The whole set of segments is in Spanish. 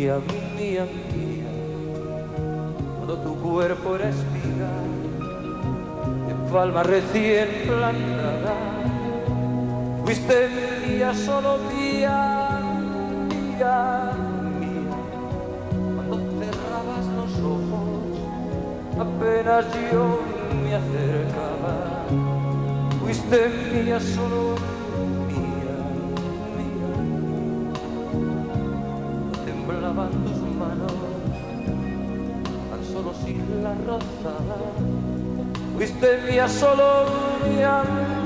mía, mía, mía, cuando tu cuerpo era espiga de palma recién plantada, fuiste mía, solo mía, mía, mía, cuando cerrabas los ojos, apenas yo me acercaba, fuiste mía, solo mía, mía, temblaban tus manos, tan solo si la rozaba, fuiste mía, solo mía.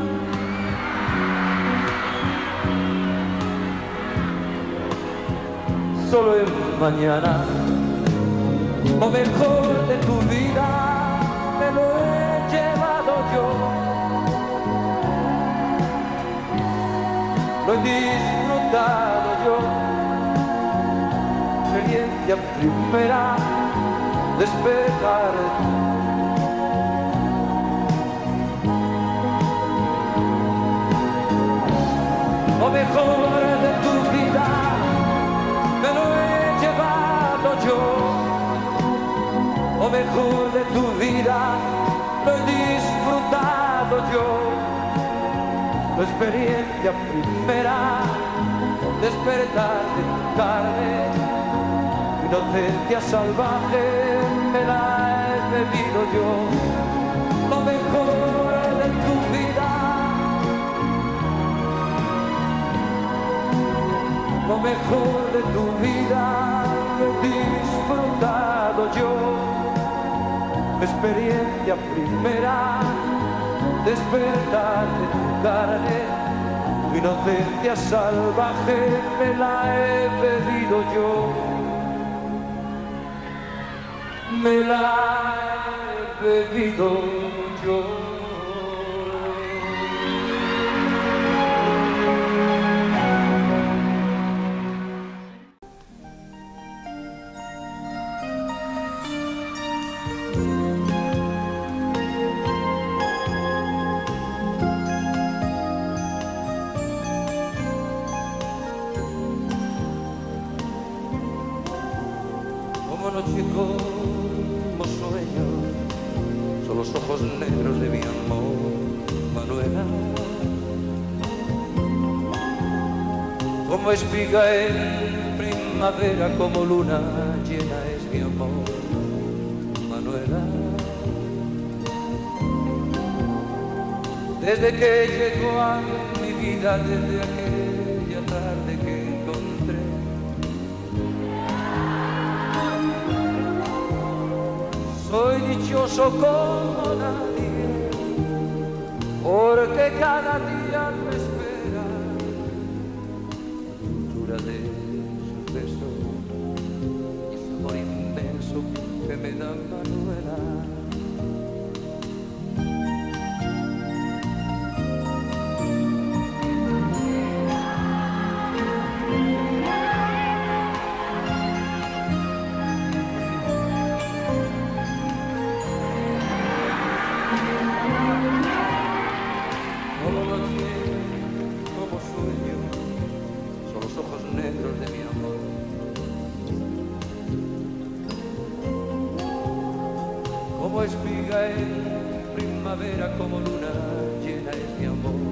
Solo en mañana, lo mejor de tu vida me lo he llevado yo, lo he disfrutado yo, experiencia primera, despertar. Lo mejor de tu vida me lo he llevado yo, lo mejor de tu vida lo he disfrutado yo, la experiencia primera, despertar de tu carne, inocencia salvaje me la he bebido yo, lo mejor de tu vida, lo mejor de tu vida lo he disfrutado yo, experiencia primera, despertar de tu carne, tu inocencia salvaje me la he bebido yo, me la he bebido yo. Como sueño, son los ojos negros de mi amor, Manuela. Como espiga en primavera, como luna llena es mi amor, Manuela. Desde que llegó a mi vida, desde aquella tarde que encontré, soy dichoso como nadie, porque cada día me espera la dulzura de su beso y ese amor inmenso que me da Manuela. Como espiga en primavera, como luna llena es mi amor.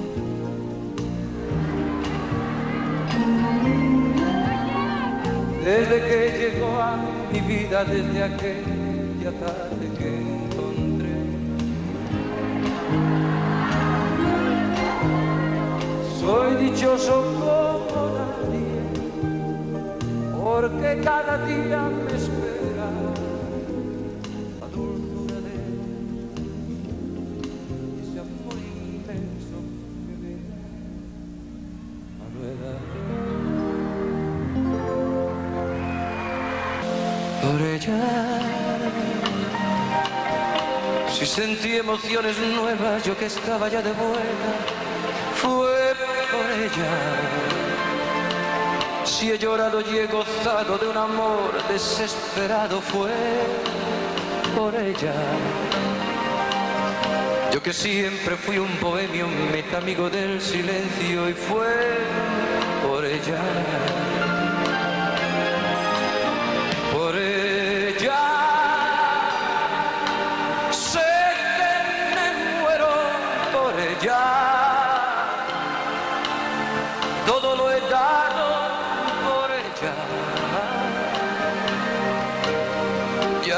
Desde que llegó a mi vida, desde aquella tarde que encontré, soy dichoso como nadie, porque cada día me espera la dulzura de ese amor inmenso que me da Manuela. Por ella, si sentí emociones nuevas, yo que estaba ya de vuelta, fue por ella. Si he llorado y he gozado de un amor desesperado, fue por ella. Yo que siempre fui un bohemio, mitad amigo del silencio, y fue por ella.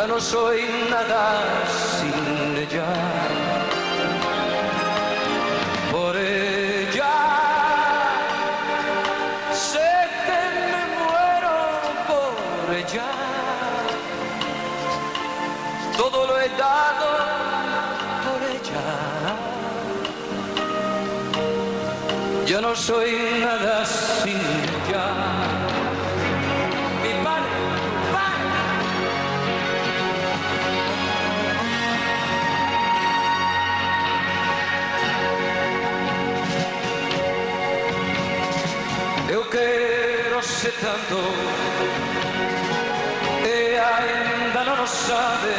Ya no soy nada sin ella. Por ella sé que me muero por ella. Todo lo he dado por ella. Ya no soy nada sin ella. Mi padre. Eu quero ser tanto, e ainda non o sabe.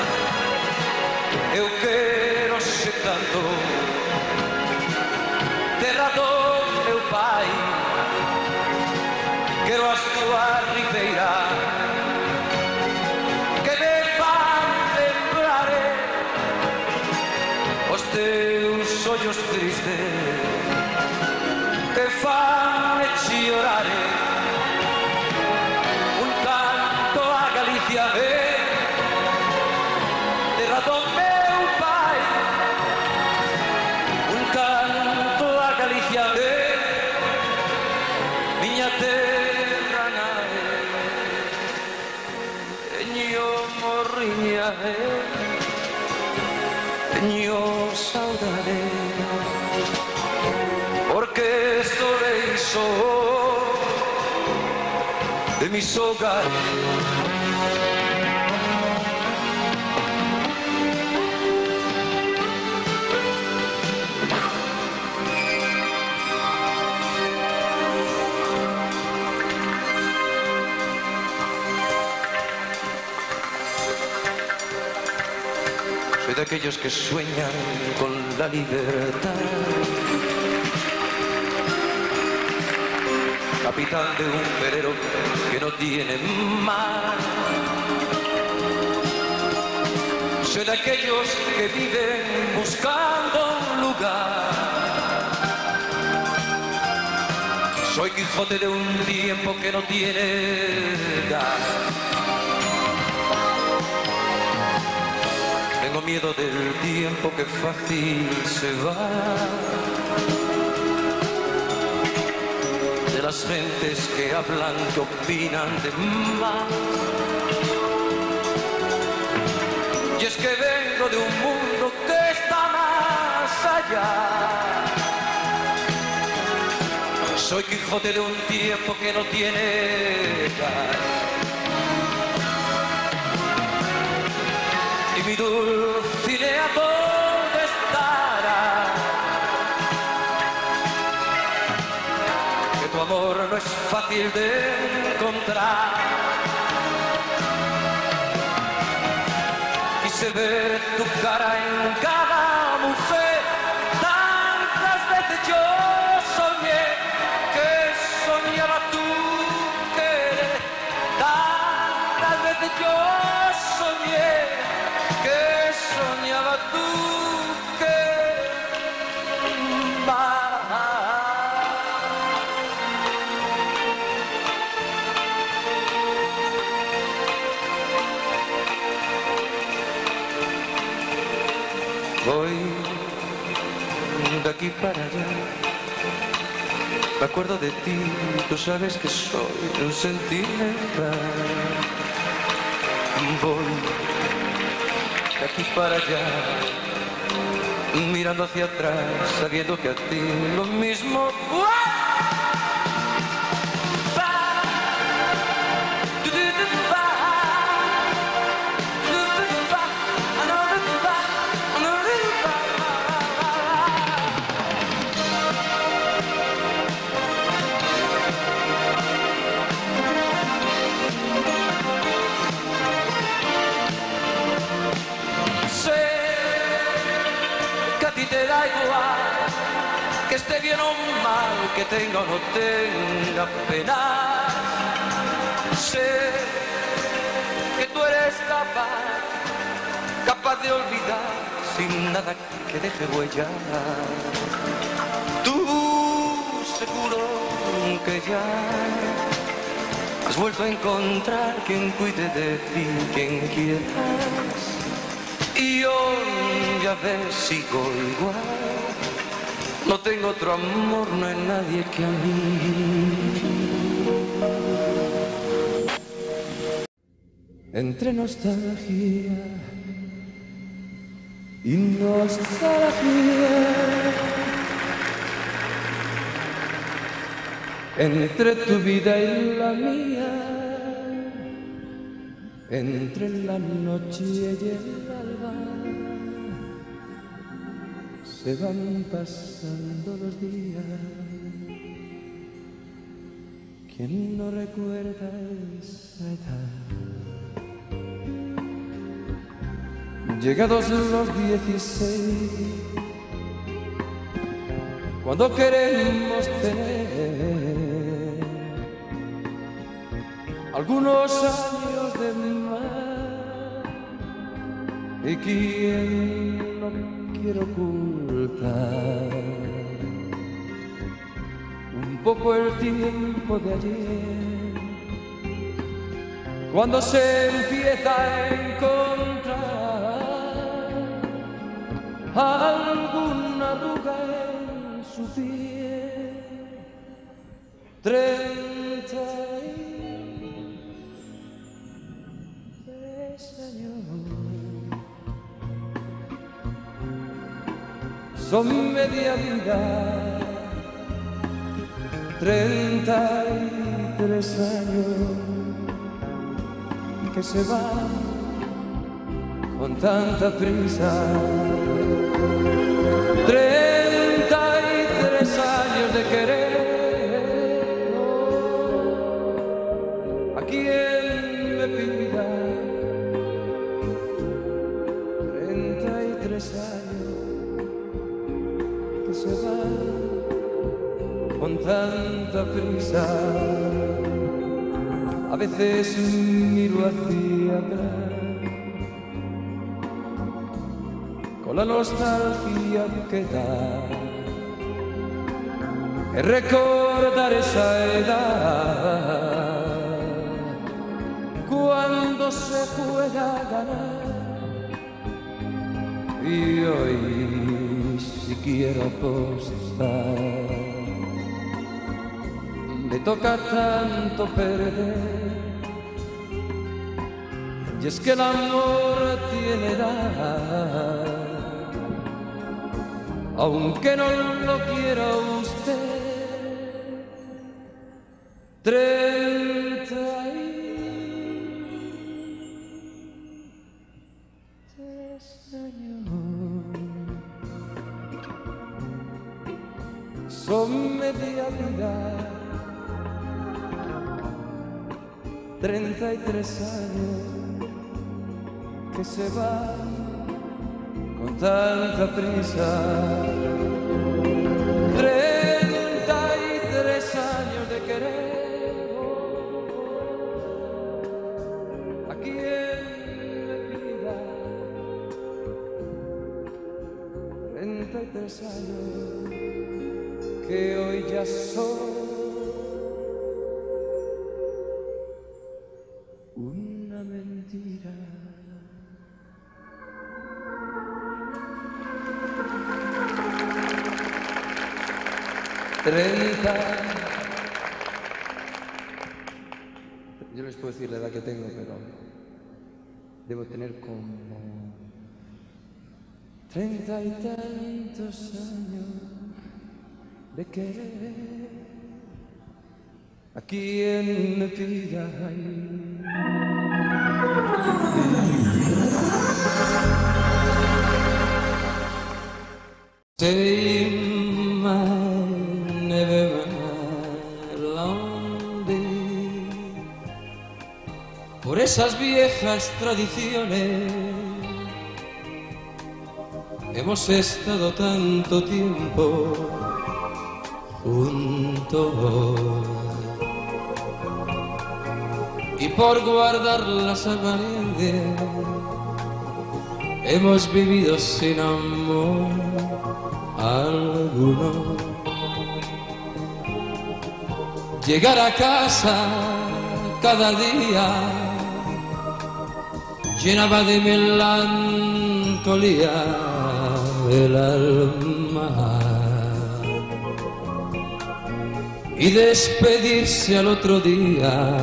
Eu quero ser tanto, terra do meu pai. Quero as tuas ribeiras que me fan lembrar os teus ollos tristes que fan llorar. Un canto a Galicia terra do meu pai. Un canto a Galicia miña terra nae. Teño morriña teño saudade, porque estoy solo de mis hogares. Soy de aquellos que sueñan con la libertad, capitán de un velero que no tiene mar. Soy de aquellos que viven buscando un lugar. Soy Quijote de un tiempo que no tiene edad. Tengo miedo del tiempo que fácil se va, de las gentes que hablan, que opinan de más. Y es que vengo de un mundo que está más allá. Soy Quijote de un tiempo que no tiene edad. Y mi Dulcinea, ¿dónde estará? Que tu amor no es fácil de encontrar. Quise ver tu cara en cada mujer. Tantas veces yo soñé que soñaba tu querer. Tantas veces yo soñé que soñaba tú que voy de aquí para allá, me acuerdo de ti, tú sabes que soy un sentimental. Voy de aquí para allá, mirando hacia atrás, sabiendo que a ti lo mismo. Te da igual que esté bien o mal, que tenga o no tenga pena. Sé que tú eres capaz de olvidar sin nada que deje huella. Tú seguro que ya Has vuelto a encontrar quien cuide de ti, quien quieras. Y hoy ya ves, sigo igual. No tengo otro amor, no hay nadie que a mí. Entre nostalgia y nostalgia, entre tu vida y la mía, entre la noche y el alba, se van pasando los días. ¿Quién no recuerda esa edad? Llegados los 16, cuando queremos tener algunos años de más, y quien no quiere ocultar un poco el tiempo de ayer, cuando se empieza a encontrar alguna arruga en su piel. 33 años son media vida. 33 años que se van con tanta prisa. 33 años de querer a quien me pida. 33 años que se van con tanta prisa. A veces miro hacia atrás con la nostalgia que da es recordar esa edad cuando se pueda ganar. Y hoy si quiero apostar, me toca tanto perder. Y es que el amor tiene edad, aunque no lo quiera usted. 33 años son media vida. 33 años que se van con tanta prisa. 33 años de querer a quien me pida. 33 años que hoy ya son una mentira. Yo les puedo decir la edad que tengo, pero debo tener como 30 y tantos años de querer a quien me pida. Say never lonely. Por esas viejas tradiciones hemos estado tanto tiempo juntos, y por guardar las apariencias hemos vivido sin amor alguno. Llegar a casa cada día llenaba de melancolía el alma. Y despedirse al otro día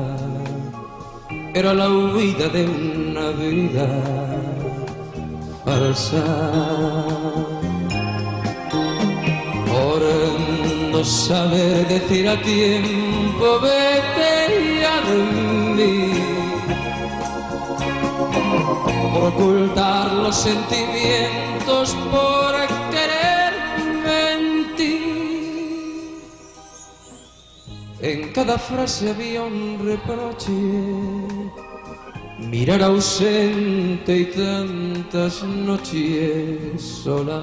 era la huida de una vida falsa. Por no saber decir a tiempo vete ya de mí, por ocultar los sentimientos, por querer mentir. En cada frase había un reproche, mirar ausente y tantas noches solas.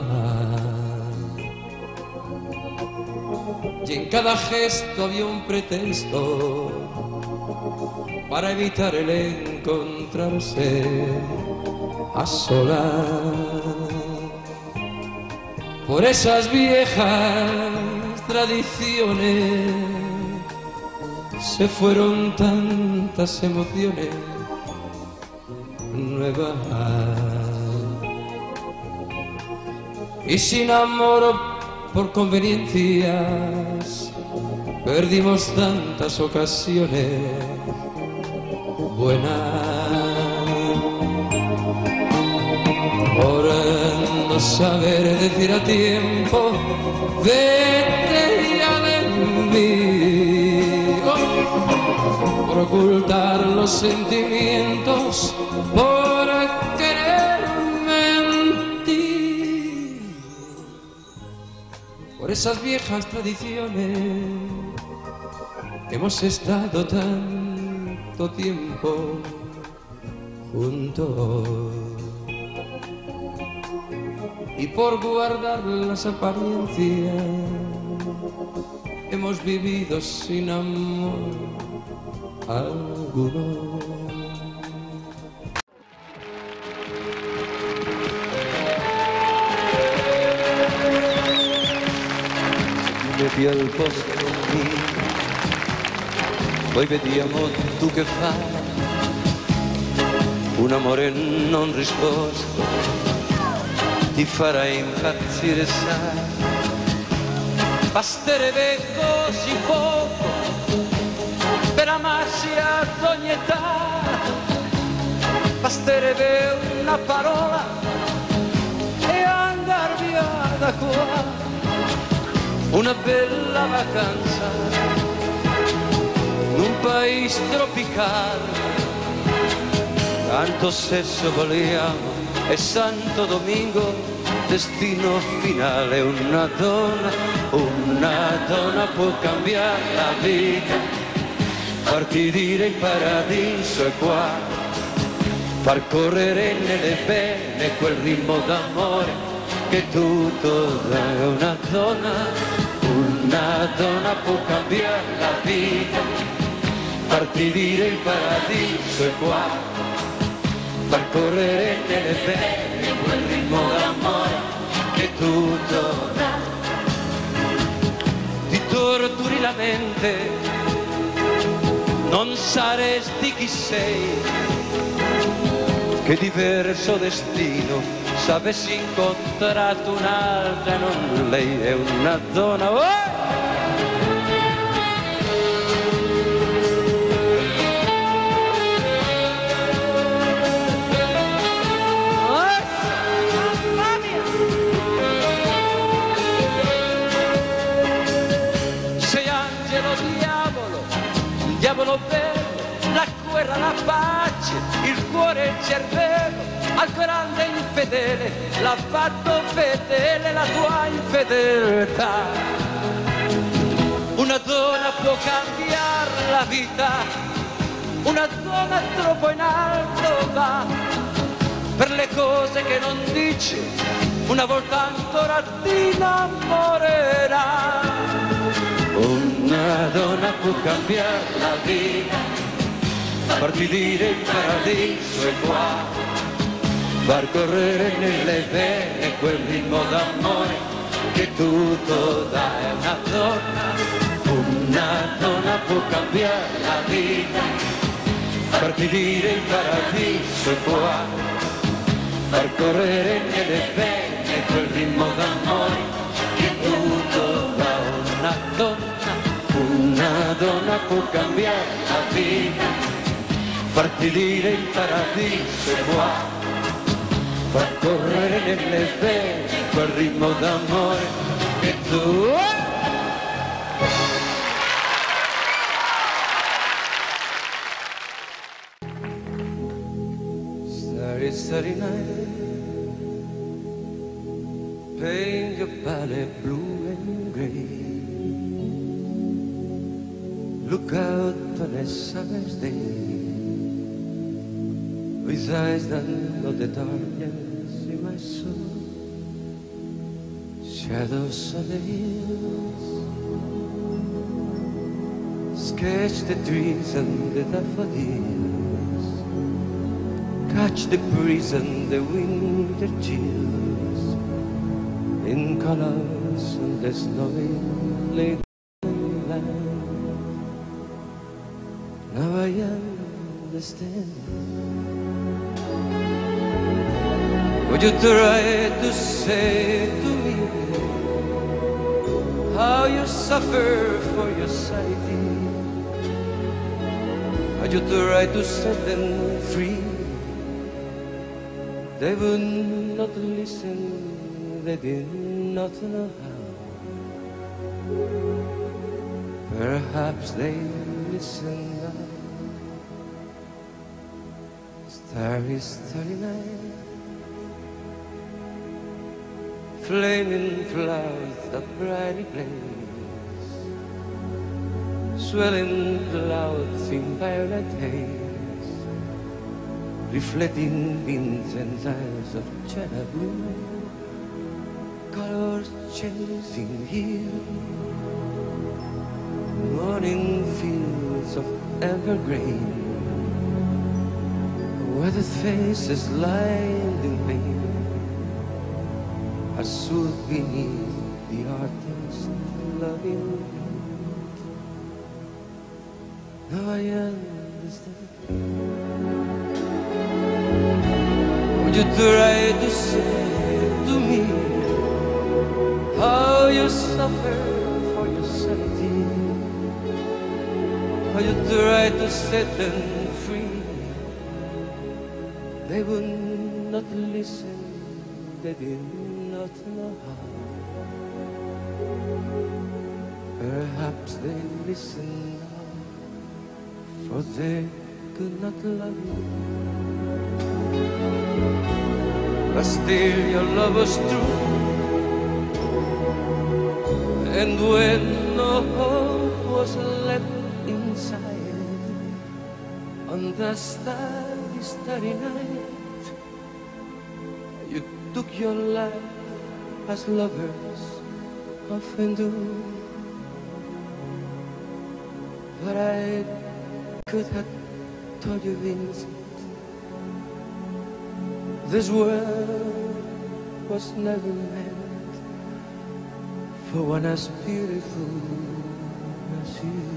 Y en cada gesto había un pretexto para evitar el encontrarse a solas. Por esas viejas tradiciones se fueron tantas emociones nuevas. Y sin amor por conveniencias perdimos tantas ocasiones buenas. Por no saber decir a tiempo vete ya de mí, por ocultar los sentimientos, por querer mentir. Por esas viejas tradiciones hemos estado tanto tiempo juntos. Y por guardar las apariencias hemos vivido sin amor alguno. Metti al posto mio, poi vediamo tu che fai. Un amore non risposto ti farà impazzire, sai. Basterebbe così poco per amarsi ad ogni età. Basterebbe una parola e andar via da qua. Una bella vacanza in un paese tropicale. Tanto sesso vogliamo e Santo Domingo destino finale. Una donna può cambiare la vita, farti dire il paradiso è qua, far correre nelle vene quel ritmo d'amore che tutto dà. Una donna può cambiare la vita, farti dire il paradiso è qua, far correre nelle vene quel ritmo d'amore che tutto dà. Ti torturi la mente, non saresti chi sei, che diverso destino se avessi incontrato un'altra, non lei. È una donna, oh! Diavolo bello, la guerra, la pace, il cuore e il cervello, al grande infedele l'ha fatto fedele la tua infedeltà. Una donna può cambiare la vita, una donna troppo in alto va, per le cose che non dici, una volta ancora ti innamorerà. Una donna può cambiare la vita, farti dire il paradiso è qua, far correre nelle vene quel ritmo d'amore che tutto dà. È una donna Una donna può cambiare la vita, farti dire il paradiso è qua, far correre nelle vene quel ritmo d'amore che tutto da una donna. Una donna può cambiare la vita, farti dire il paradiso è qua, far correre nelle vene quel ritmo d'amore che tu... Starry night, paint your palette blue and gray. Look out on a summer's day, with eyes that know the darkness in my soul. Shadows on the hills, sketch the trees and the daffodils, catch the breeze and the winter chills, in colors and the snowy lake land. Now I understand. Would you try to say to me how you suffer for your sanity? Would you try to set them free? They would not listen, they did not know how. Perhaps they listen now. Starry, starry night, flaming clouds that brightly blaze, swelling clouds in violet haze, reflecting winds and eyes of china blue, colors changing here, morning fields of evergreen, weathered faces lined in pain, are soothed beneath the artist's loving hand. Now I understand. Would you try to say to me how you suffer for your sanity? How you try to set them free? They would not listen, they did not know how. Perhaps they listen now, for they could not love you. But still your love was true, and when no hope was left inside, on the starry, starry night, you took your life as lovers often do. But I could have told you, Vincent, this world was never meant for one as beautiful as you.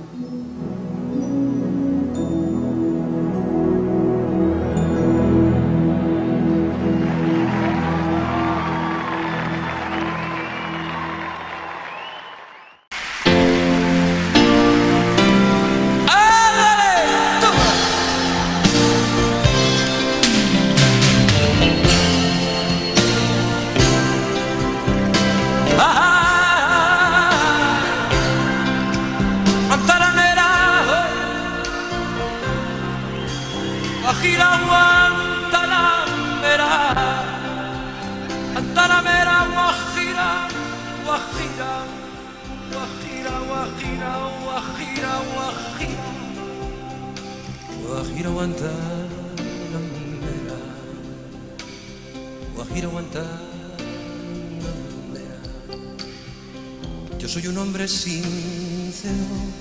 Yo soy un hombre sincero,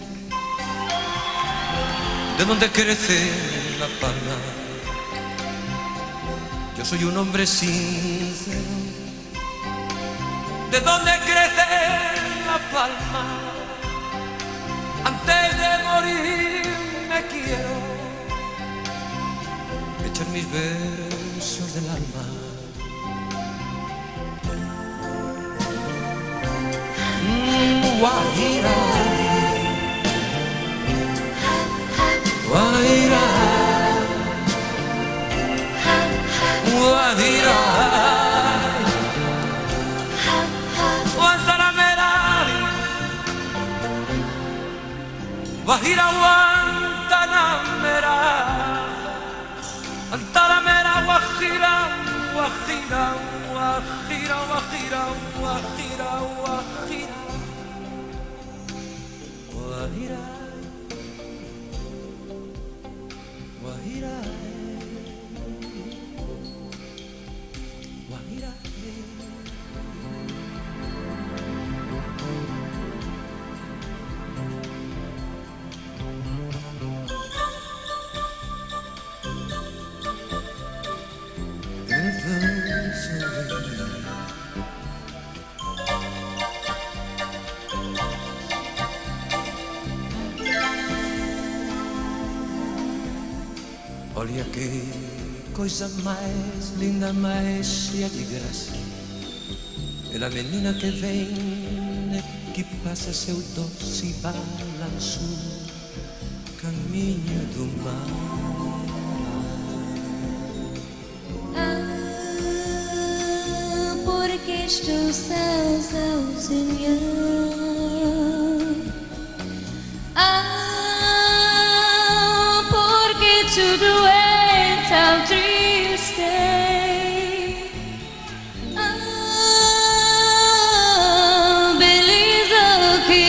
de donde crece la palma. Yo soy un hombre sincero, de donde crece la palma. Antes de morir me quiero echar mis versos del alma. Guajira, Guajira, Guajira, Guantanamera, Guajira, Guantanamera, Guantanamera, Guajira, Guajira, Guajira, Guajira, Guajira, Guajira. Guajira, Guajira, Guajira. Olha que coisa mais linda, mais cheia de graça. Pela menina que vem, que passa seu doce balanço, caminho do mar. Ah, porque estou sozinha. Ah, porque tudo é tão triste. Ah, beleza que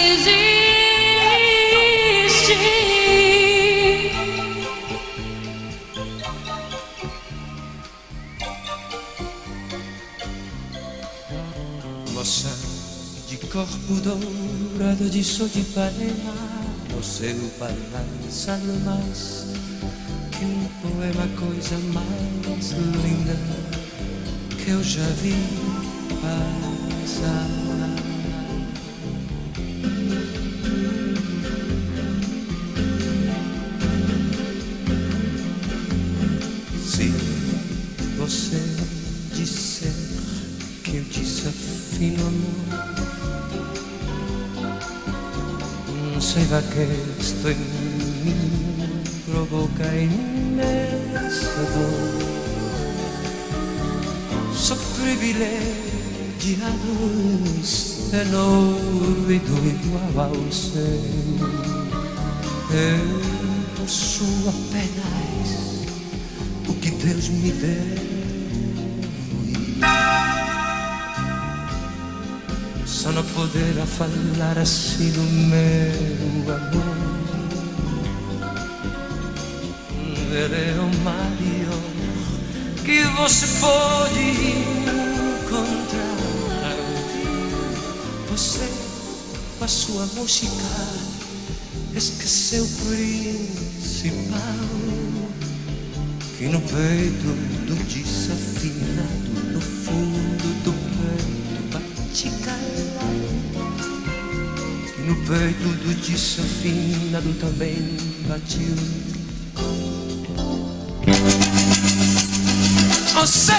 existe. Moça de corpo dourado, de sol de panela, no seu balançar mais que um poema, coisa mais linda que eu já vi passar. Se você disser que eu desafino amor, saiba que esto en mí provoca inmensa dor. Sou privilegiado, en ouvido igual ao seu. Eu possuo apenas o que Deus me deu. Só não poderá falar assim do meu amor. Ele é o maior que você pode encontrar. Você, com a sua música, esqueceu o principal, que no peito do desafinado, no fundo do peito bate calado, que no peito do desafinado também bateu. Você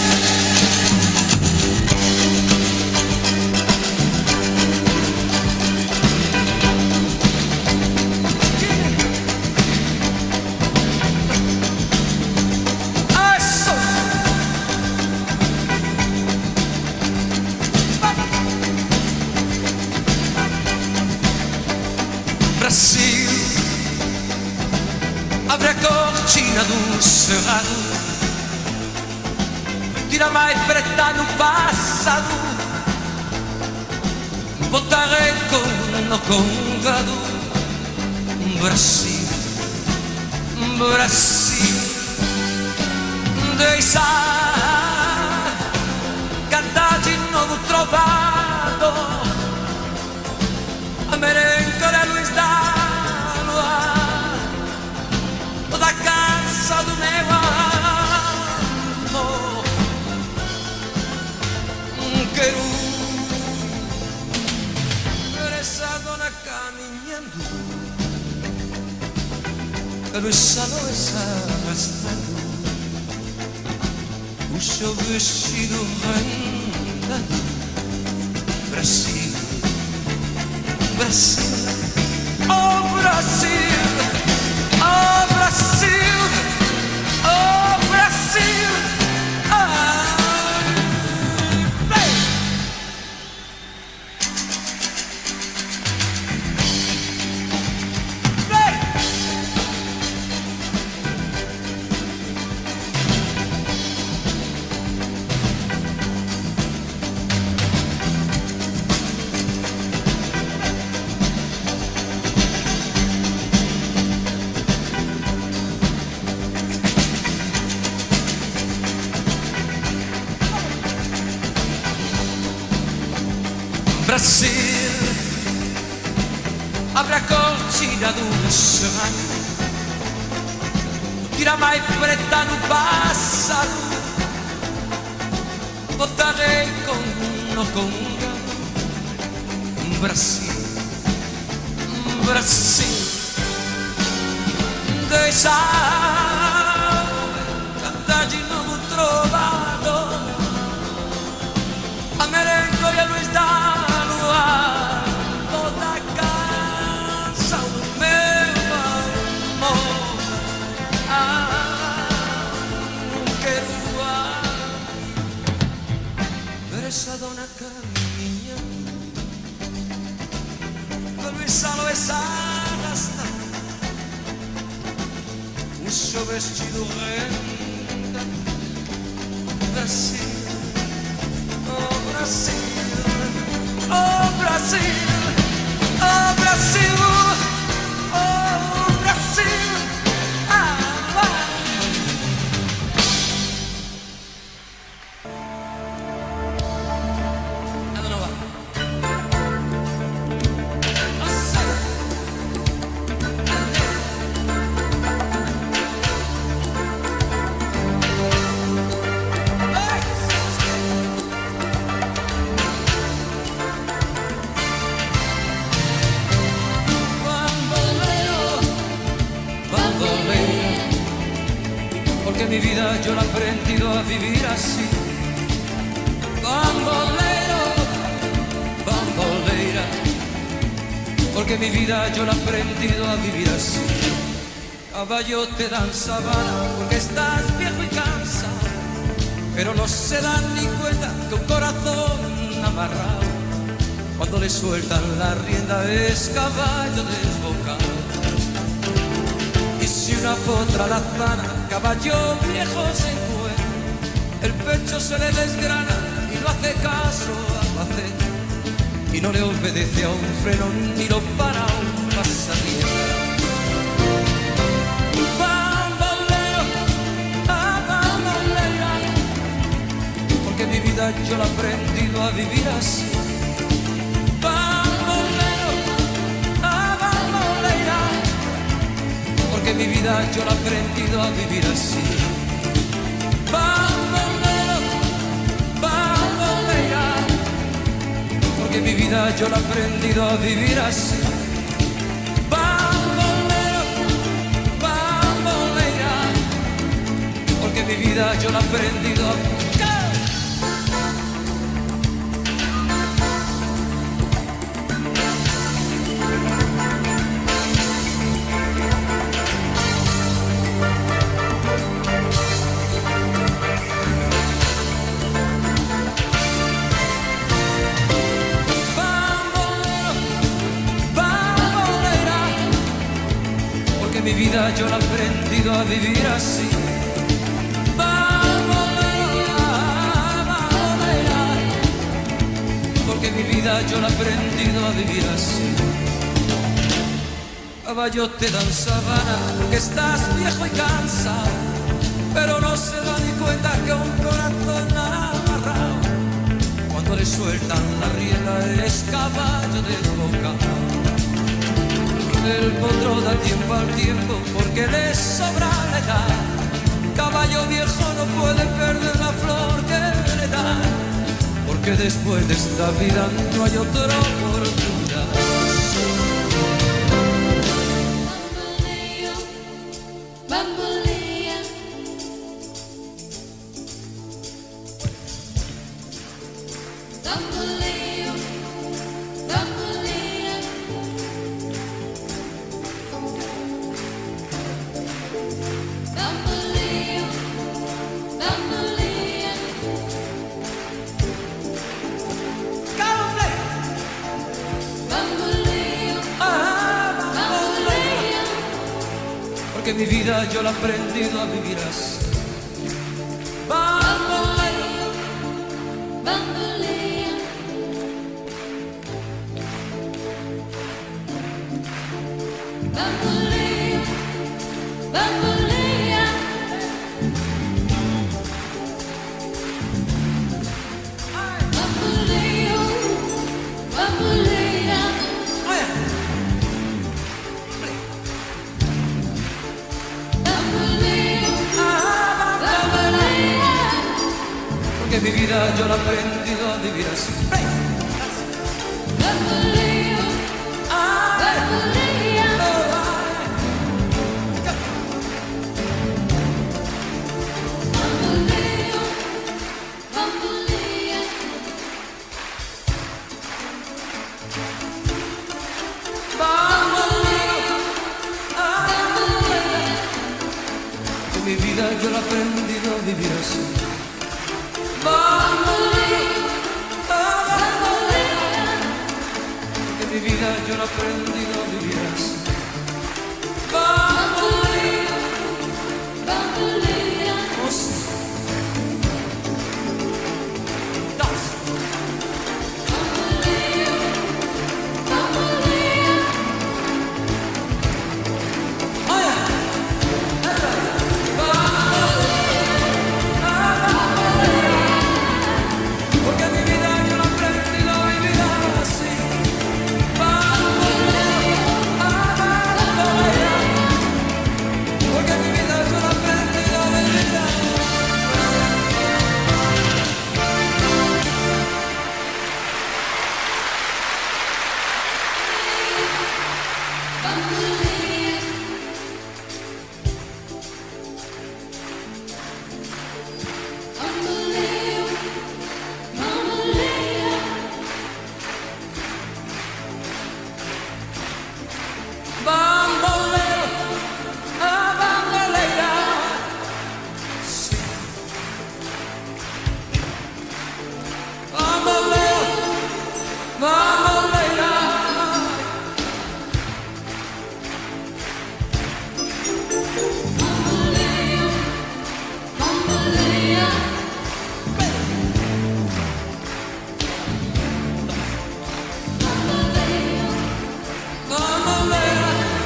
Brasil, abre a cortina do cerrado, tira mais preta no passado, bota reco no convado. Brasil, Brasil, deixa cantar de novo trovado, a merengue da luz da lua, da casa do meu amor. Quero ver essa dona caminhando Essa não é stato o seu vestido rendado. Brasil, Brasil, oh Brasil, oh Brasil, oh Brasil, Brasil, abre a cortina do sonho, tira mais preta no pássaro, botarei no conga. Brasil, Brasil, deixa cantar de novo trovador, a merengue e a luz da toda a casa do meu amor. Quero ver essa dona caminha, con il salo e s'arrasta, o seu vestido renda. Brasil, oh Brasil, oh Brasil, oh Brasil, oh Brasil, porque mi vida yo la he aprendido a vivir así. Bambolero, bambolera, porque mi vida yo la he aprendido a vivir así. Caballo te dan sabana porque estás viejo y cansado, pero no se dan ni cuenta que un corazón amarrado, cuando le sueltan la rienda es caballo desbocado. Y si una potra alazana, caballo viejo se encuentra, el pecho se le desgrana y no hace caso a maceta, y no le obedece a un freno ni lo para un pasadiera. Bambolero, bambolera, porque mi vida yo la he aprendido a vivir así. Bambolero, bambolera, porque mi vida yo la he aprendido a vivir así. Bambolero, bambolera, porque mi vida yo la he aprendido a vivir así. Bambolero, bambolera, porque mi vida yo la he aprendido a vivir. Mi vida yo la he aprendido a vivir así. Bambolera, bambolera, porque mi vida yo la he aprendido a vivir así. Caballo te dan sabana porque estás viejo y cansado, pero no se da ni cuenta que un corazón amarrado, cuando le sueltan la rienda es caballo desbocado. El potro da tiempo al tiempo porque le sobra la edad. Caballo viejo no puede perder la flor que le da, porque después de esta vida no hay otra oportunidad. porque mi vida yo la he aprendido a vivir así. Bamboleo, bambolea, bambolea, bambolea, bamboleo, bambolea, bamboleo, bambolea, porque mi vida yo la he aprendido a vivir así. bamboleo, bambolea, bamboleo, bambolea, Bamboleo, bambolea, que mi vida yo la he aprendido a vivir así. bamboleo, bambolea, Que mi vida yo la he aprendido a vivir así. bamboleo, bambolea, Vamos. Dos. bamboleo, bambolea, Oye. Porque mi vida yo la he aprendido a vivir así. Bamboleo, bamboleo. Porque mi vida yo la he aprendido a vivir así. bambolea, bamboleo, bambolea, Bamboleo, bambolea. Sí. Bamboleo, bambolea. bamboleo, bambolea, bamboleo, Bambolea.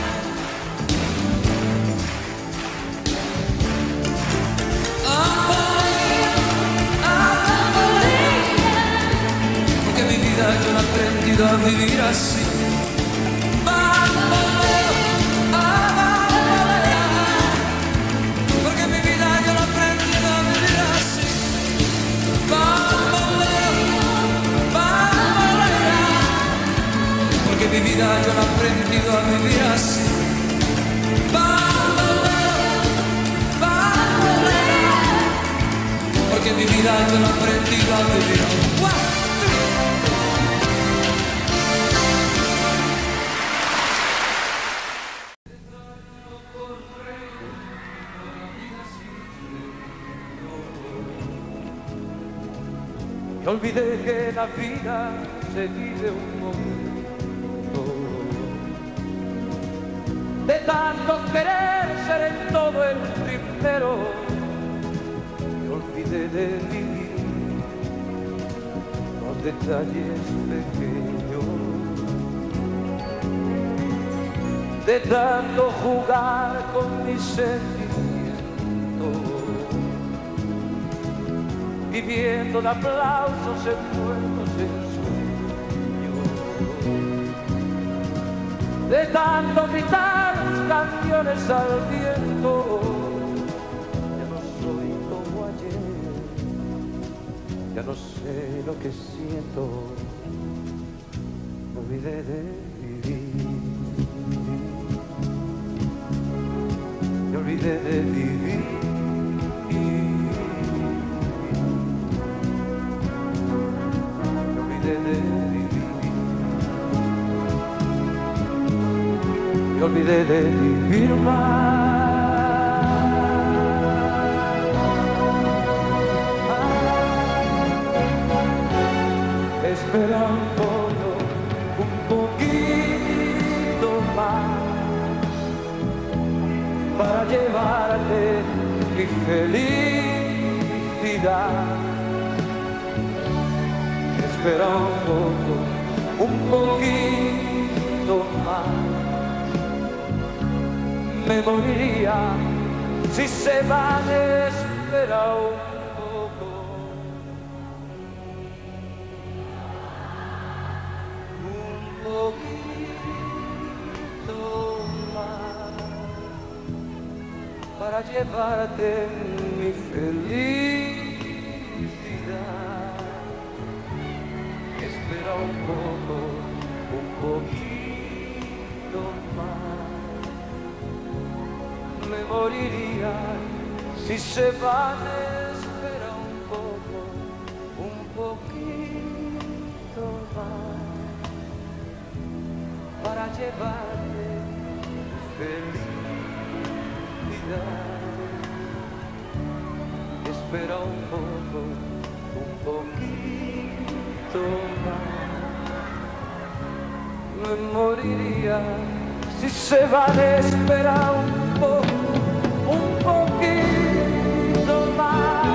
Porque mi vida yo la he aprendido a vivir así. Bamboleo, bambolea. Porque mi vida yo la he aprendido a vivir así. Bamboleo, bambolea. Porque mi vida yo la he aprendido a vivir así. Bamboleo, bambolea. Porque mi vida yo la he aprendido a vivir así. Y olvidé que la vida se vive un momento. De tanto querer ser en todo el primero. Y olvidé de vivir los detalles pequeños. De tanto jugar con mis sentimientos. Viviendo de aplausos envueltos en sueños, de tanto gritar canciones al viento. Ya no soy como ayer, ya no sé lo que siento, me olvidé de vivir, me olvidé de vivir. Me olvidé de vivir más, esperando un poquito más. para llevarte mi felicidad. Espera un poquito más. Me moriría si se van, espera un poco. Un poquito más para llevarte mi felicidad. Espera un poquito más. Me moriría si se van, espera un poquito más para llevarte felicidad. Espera un poquito más. Me moriría si se van, espera un poquito más.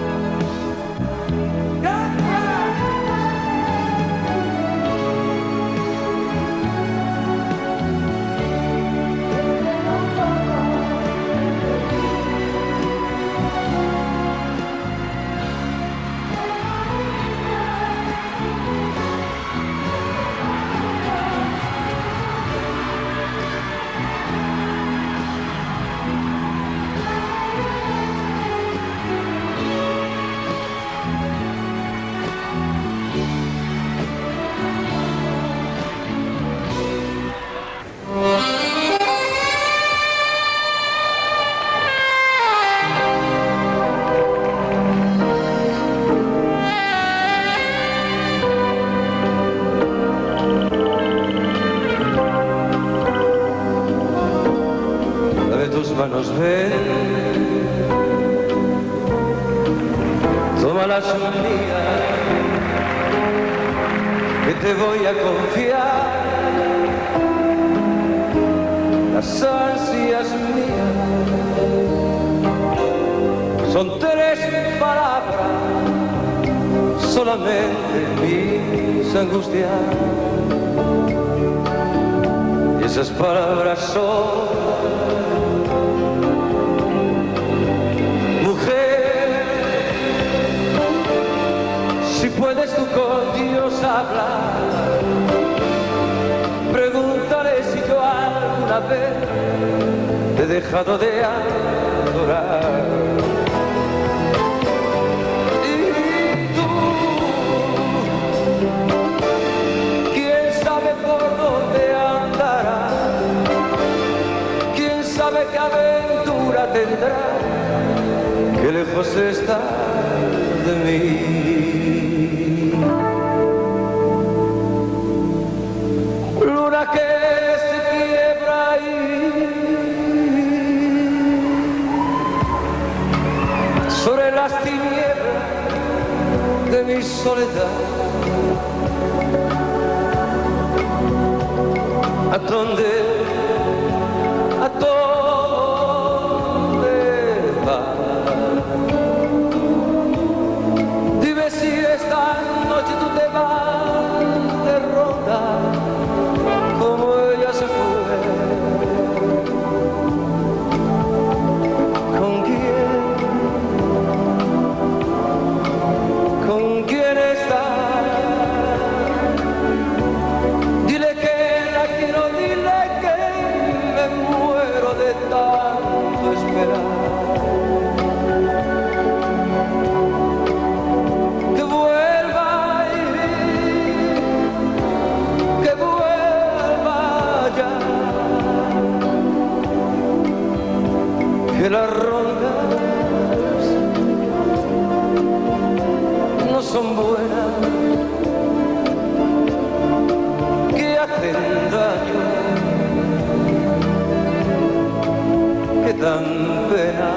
Manos ven, toma las mías, que te voy a confiar las ansias mías. Son 3 palabras, solamente mis angustias, y esas palabras son: puedes tú con Dios hablar, pregúntale si yo alguna vez te he dejado de adorar. Y tú, quién sabe por dónde andarás, quién sabe qué aventura tendrá, que lejos está de mí. Luna que se quiebra ahí sobre las tinieblas de mi soledad. ¿A dónde vas? Dime si esta noche tú te vas de ronda como ella se fue. ¿Con quién? ¿Con quién está? Dile que la quiero, dile que me muero de tanto esperar. Que las rondas no son buenas, que hacen daño, que dan pena.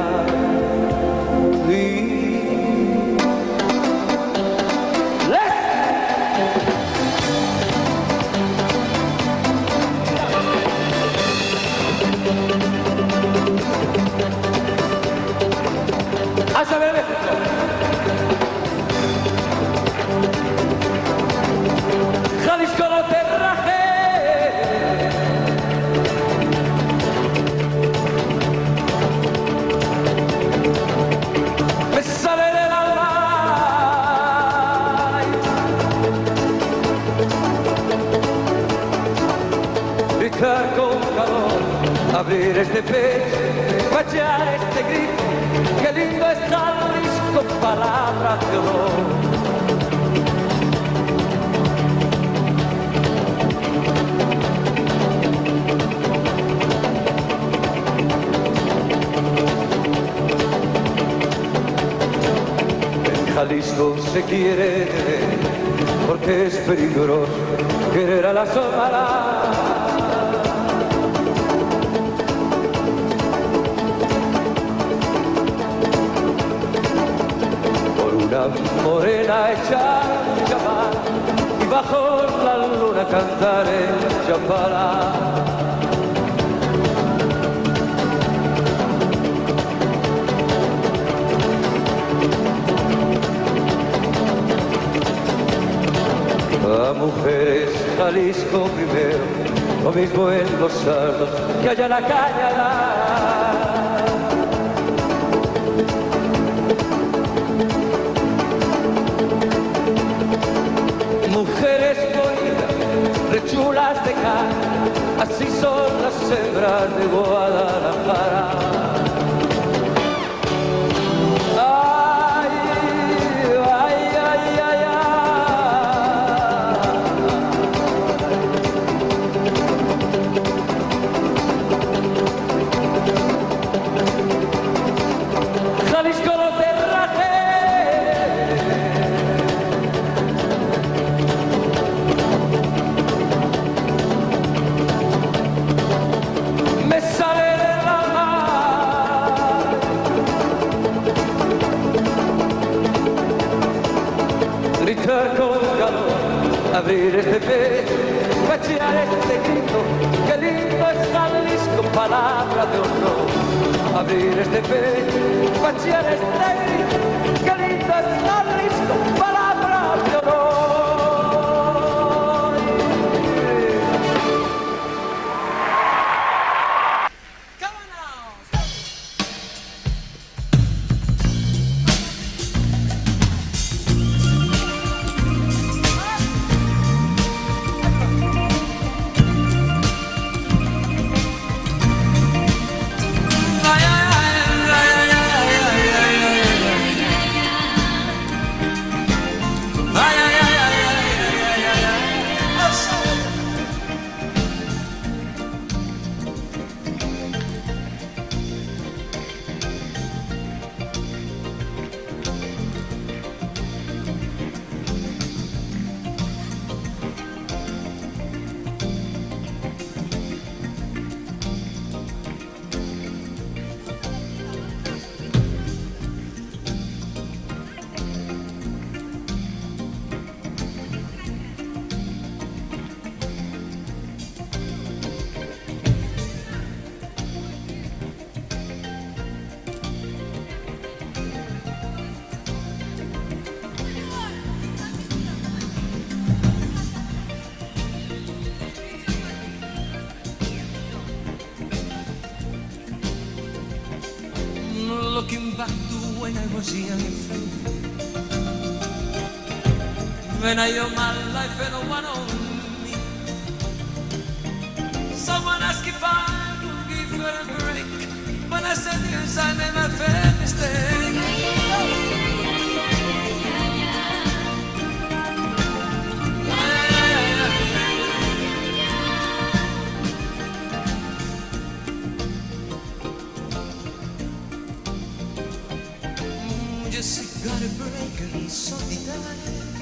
este pecho, para echar este grito. Qué lindo es Jalisco, palabra de honor. Jalisco se quiere porque es peligroso querer a la sombra. Por una morena hecha chaval y bajo la luna cantar el chapala. A mujeres, Jalisco primero, lo mismo en los saldos que allá en la cañada. Mujeres bonitas, rechulas de cara, así son las hembras de Guadalajara. Con calor, abrir este pecho, cachear este grito, qué lindo es Jalisco, palabra de honor. Abrir este pecho, cachear este grito, qué lindo es Jalisco, palabra de honor. Looking back to when I was young and free, when I owe my life and one on me. Someone asked if I could give her a break, but I said yes, I never felt mistake. She got a break and so did I.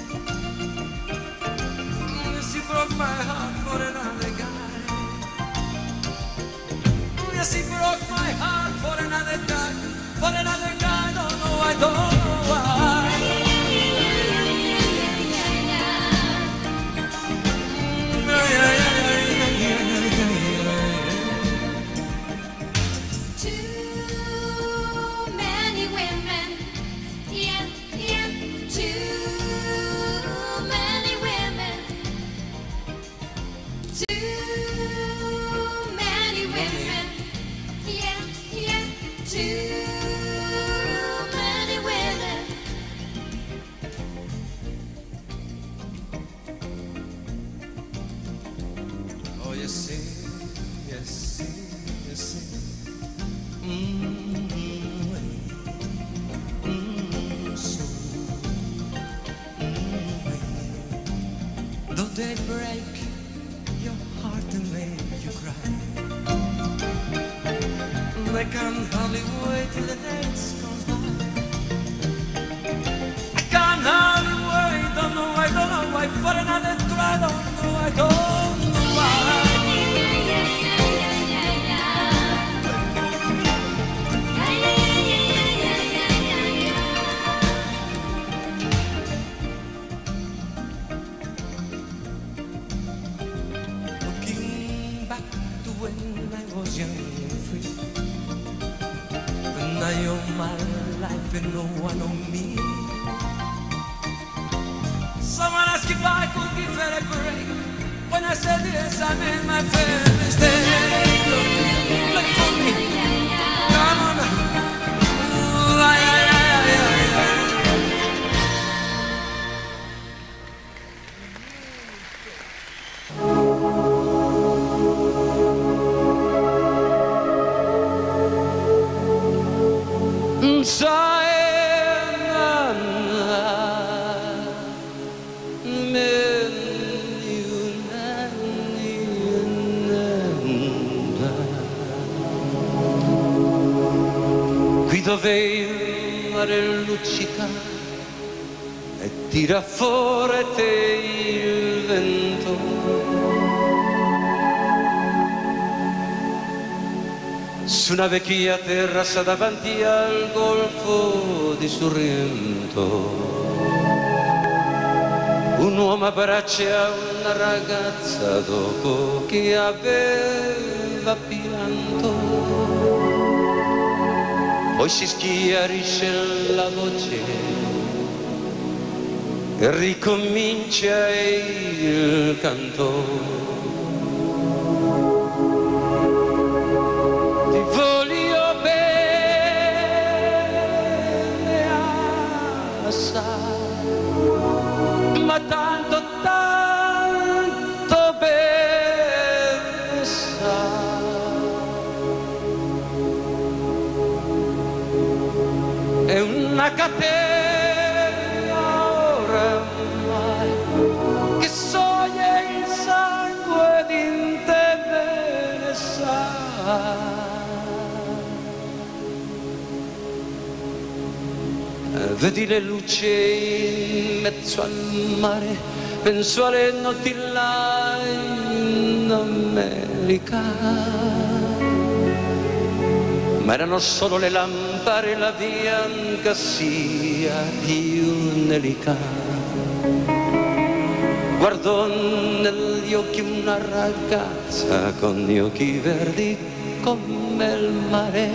She broke my heart for another guy. Yes, she broke my heart for another guy. For another guy, don't know, I don't know why. Too many women, yeah, yeah, too many women, too many women, yeah, yeah, too many women. Oh, you see, you see, you see. break your heart and make you cry. They can hardly wait till the days comes by. I can't hardly wait, don't know why, for another try, don't know why. My life and no one on me. Someone asked if I could give her a break. When I said yes, I made my first mistake. Look for me, come on. Qui dove il mare luccica e tira forte il vento, su una vecchia terrazza davanti al golfo di Sorrento, un uomo abbraccia una ragazza dopo che aveva pianto. Poi si schiarisce la voce e ricomincia il canto. Ti voglio bene assai, ma tanto, tanto bene sai. È una catena oramai che soglia il sangue di te bene sai. Vedi le luci in mezzo al mare, penso alle notti là in America. Ma erano solo le lampade e la bianca scia di un'elica. Guardò negli occhi una ragazza con gli occhi verdi come il mare.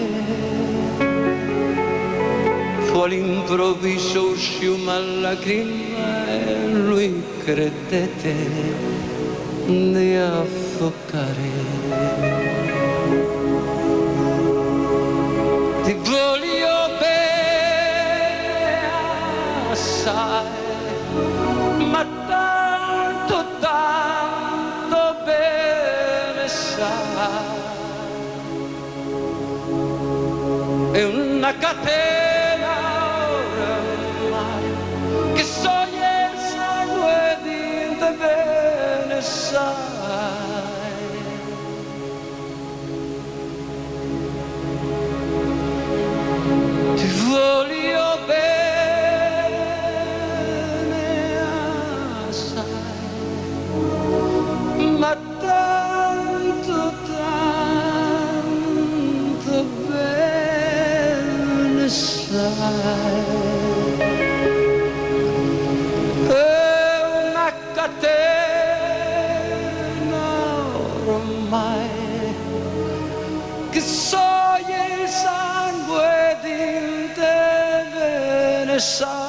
Fu all'improvviso uscì una lacrima e lui credette di affocare. Ti voglio bene assai, ma tanto, tanto bene sai. È una catena oramai che soglia il sangue di te bene sai. Ti voglio bene assai, ma tanto, tanto bene sai. È una catena ormai che soglia il sangue di te bene sai.